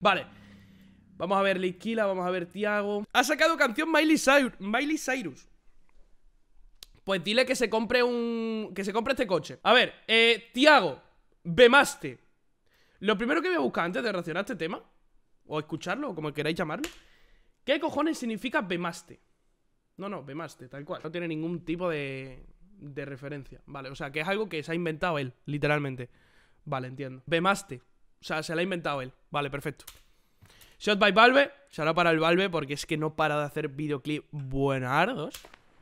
Vale. Vamos a ver Litquila, vamos a ver Tiago. Ha sacado canción Miley Cyrus. Pues dile que se compre este coche. A ver, Tiago, Bemaste. Lo primero que voy a buscar antes de reaccionar a este tema, o escucharlo, o como queráis llamarlo, ¿qué cojones significa Bemaste? No, Bemaste, tal cual. No tiene ningún tipo de referencia. Vale, o sea, que es algo que se ha inventado él, literalmente. Vale, entiendo. Bemaste. O sea, se lo ha inventado él. Vale, perfecto. Shot by Valve. Será para el Valve porque es que no para de hacer videoclip buenardos.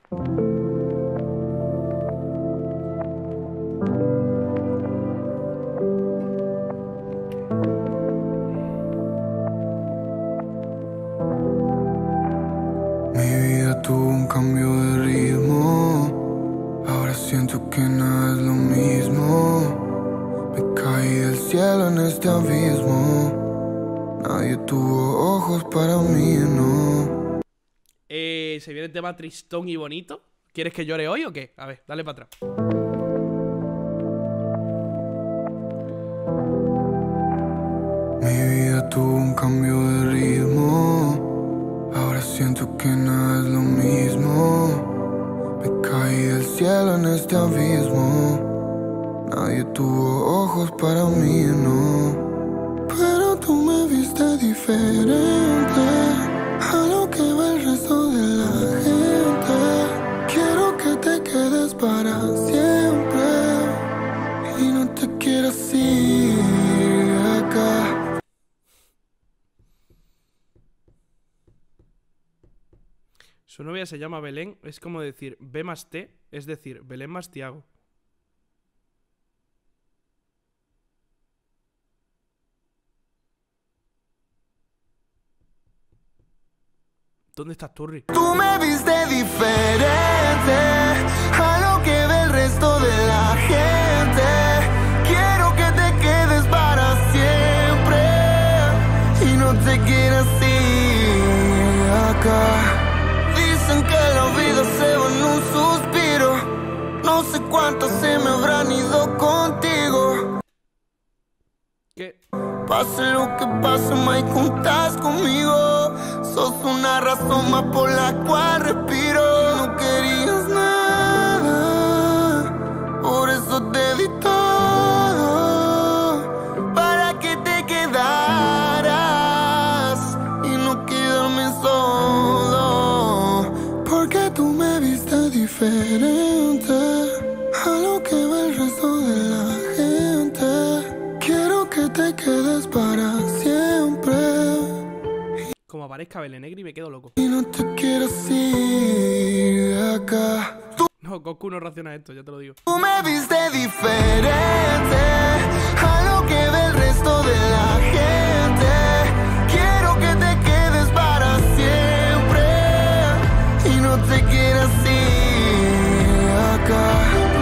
Tuvo un cambio de ritmo. Ahora siento que nada es lo mismo. Me caí del cielo en este abismo. Nadie tuvo ojos para mí, no. Se viene el tema tristón y bonito. ¿Quieres que llore hoy o qué? A ver, dale para atrás. Mi vida tuvo un cambio de ritmo. Ahora siento que nada es lo mismo. Me caí del cielo en este abismo. Nadie tuvo ojos para mí, no. Pero tú me viste diferente a lo que ve el resto de la gente. Quiero que te quedes para siempre y no te quieras ir de acá. Su novia se llama Belén, es como decir B más T, es decir, Belén más Tiago. ¿Dónde estás, Turri? Tú me viste diferente a lo que ve el resto de la gente. Quiero que te quedes para siempre y no te quieras ir acá. Dicen que la vida se va en un suspiro. No sé cuántos se me habrán ido contigo. ¿Qué? Pase lo que pase, Mike, juntas conmigo. Sos una razón más por la cual respiro. No querías nada, por eso te di todo, para que te quedaras y no quedarme solo. Porque tú me viste diferente a lo que ve el resto de la gente. Quiero que te quedes para siempre. Como aparezca Belén Negri me quedo loco. Y no te quieras ir de acá. No, Goku no reacciona a esto, ya te lo digo. Tú me viste diferente a lo que ve el resto de la gente. Quiero que te quedes para siempre y no te quieras ir de acá.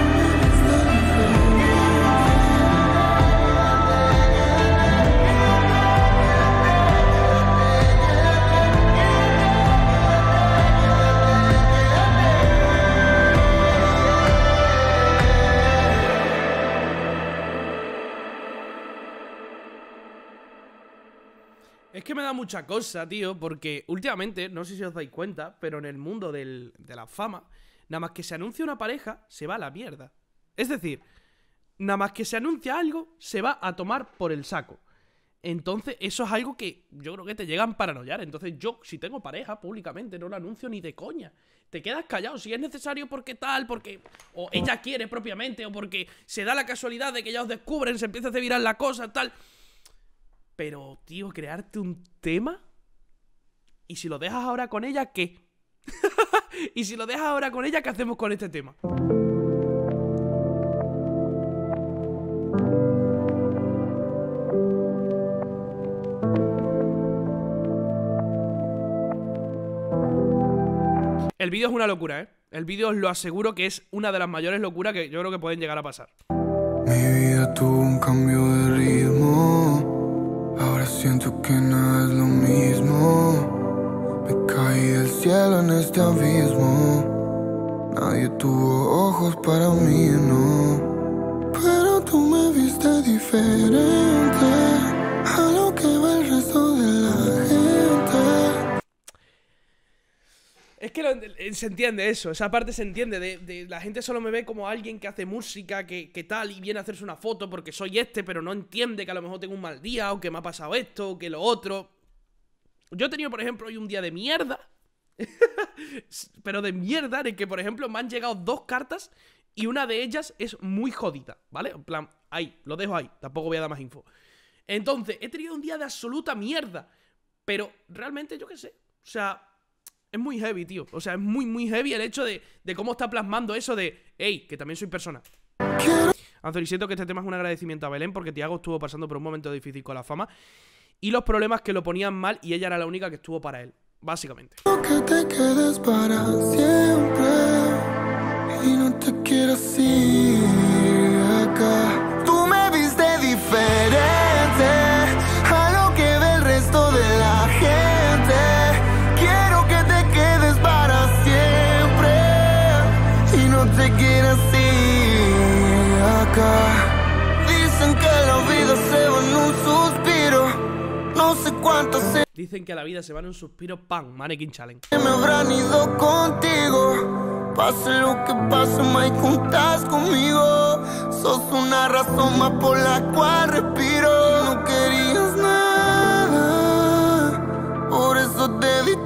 Es que me da mucha cosa, tío, porque últimamente, no sé si os dais cuenta, pero en el mundo de la fama, nada más que se anuncia una pareja, se va a la mierda. Es decir, nada más que se anuncia algo, se va a tomar por el saco. Entonces, eso es algo que yo creo que te llegan a paranoiar. Entonces, yo, si tengo pareja públicamente, no lo anuncio ni de coña. Te quedas callado si es necesario porque tal, porque o ella quiere propiamente, o porque se da la casualidad de que ya os descubren, se empieza a hacer viral la cosa, tal. Pero, tío, crearte un tema. ¿Y si lo dejas ahora con ella, qué? ¿Y si lo dejas ahora con ella, qué hacemos con este tema? El vídeo es una locura, ¿eh? El vídeo os lo aseguro que es una de las mayores locuras que yo creo que pueden llegar a pasar. Mi vida tuvo un cambio de ritmo. Ahora siento que nada es lo mismo. Me caí del cielo en este abismo. Nadie tuvo ojos para mí, no. Pero tú me viste diferente a lo que ve el resto de que se entiende eso, esa parte se entiende. La gente solo me ve como alguien que hace música, que tal, y viene a hacerse una foto porque soy pero no entiende que a lo mejor tengo un mal día, o que me ha pasado esto, o que lo otro. Yo he tenido, por ejemplo, hoy un día de mierda. Pero de mierda, en el que, por ejemplo, me han llegado 2 cartas y una de ellas es muy jodida, ¿vale? En plan, ahí, lo dejo ahí, tampoco voy a dar más info. Entonces, he tenido un día de absoluta mierda, pero realmente, yo qué sé, o sea, es muy heavy, tío. O sea, es muy, muy heavy el hecho de cómo está plasmando eso de, hey, que también soy persona. Anthony, siento que este tema es un agradecimiento a Belén porque Tiago estuvo pasando por un momento difícil con la fama y los problemas que lo ponían mal y ella era la única que estuvo para él. Básicamente. Que te quedes para siempre y no te quieras ir de acá. Tú me viste diferente a lo que ve el resto de la gente. Quiero que te quedes para siempre y no te quieras ir de acá. Dicen que la vida se va en un suspiro. No sé cuánto se... Dicen que la vida se va en un suspiro, ¡pam! Mannequin Challenge. Me habrán ido contigo. Pase lo que pase, Mike, juntas conmigo. Sos una razón más por la cual respiro. No querías nada, por eso te di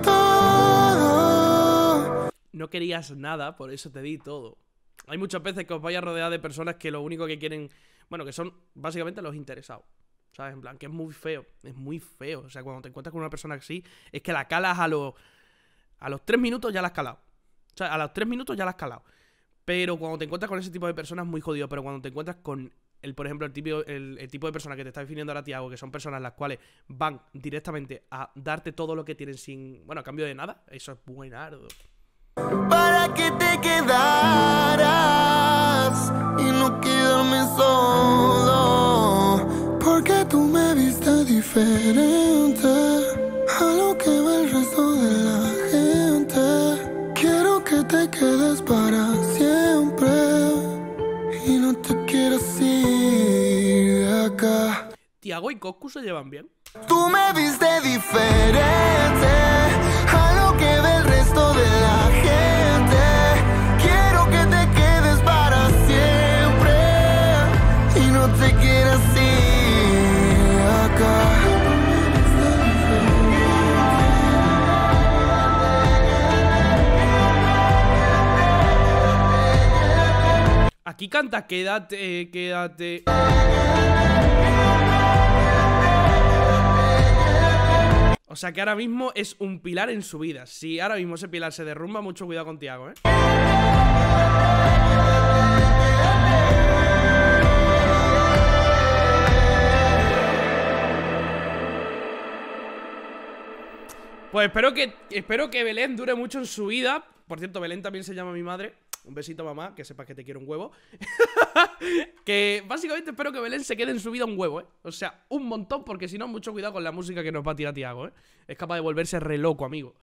todo. No querías nada, por eso te di todo. Hay muchas veces que os vais a rodear de personas que lo único que quieren... Bueno, que son básicamente los interesados. ¿Sabes? En plan, que es muy feo. Es muy feo. O sea, cuando te encuentras con una persona así, es que la calas a los 3 minutos ya la has calado. O sea, a los 3 minutos ya la has calado. Pero cuando te encuentras con ese tipo de personas es muy jodido. Pero cuando te encuentras con, por ejemplo, el tipo de persona que te está definiendo ahora, Tiago, que son personas las cuales van directamente a darte todo lo que tienen sin... Bueno, a cambio de nada. Eso es buenardo. Para que te quedaras y no quedarme solo. Porque tú me viste diferente a lo que ve el resto de la gente. Quiero que te quedes para siempre y no te quieras ir de acá. ¿Tiago y Coscu se llevan bien? Tú me viste diferente a lo que ve el resto de la gente. Quiero que te quedes para siempre y no te quieras ir. Aquí canta quédate, quédate. O sea que ahora mismo es un pilar en su vida. Si ahora mismo ese pilar se derrumba, mucho cuidado con Tiago, ¿eh? Pues espero que Belén dure mucho en su vida. Por cierto, Belén también se llama mi madre. Un besito, mamá, que sepas que te quiero un huevo. Que básicamente espero que Belén se quede en su vida un huevo, ¿eh? O sea, un montón, porque si no, mucho cuidado con la música que nos va a tirar Tiago, ¿eh? Es capaz de volverse re loco, amigo.